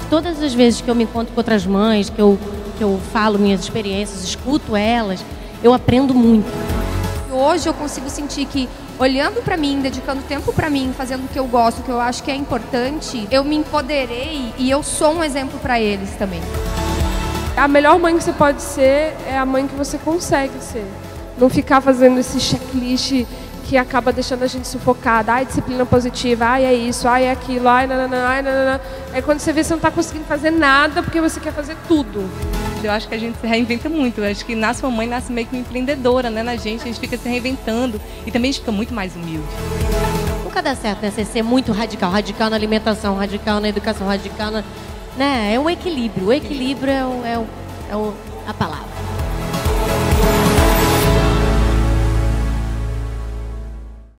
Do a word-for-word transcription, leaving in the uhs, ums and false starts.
todas as vezes que eu me encontro com outras mães, que eu, que eu falo minhas experiências, escuto elas, eu aprendo muito. Hoje eu consigo sentir que, olhando para mim, dedicando tempo para mim, fazendo o que eu gosto, o que eu acho que é importante, eu me empoderei e eu sou um exemplo para eles também. A melhor mãe que você pode ser é a mãe que você consegue ser. Não ficar fazendo esse checklist que acaba deixando a gente sufocada. Ai, disciplina positiva, ai, é isso, ai, é aquilo, ai, nananã, ai, nananã. É quando você vê que você não está conseguindo fazer nada porque você quer fazer tudo. Eu acho que a gente se reinventa muito. Eu acho que nasce uma mãe, nasce meio que uma empreendedora, né, na gente. A gente fica se reinventando e também a gente fica muito mais humilde. Nunca dá certo, né? Você ser muito radical. Radical na alimentação, radical na educação, radical na... Né? É um equilíbrio. O equilíbrio é, o, é, o, é o, a palavra.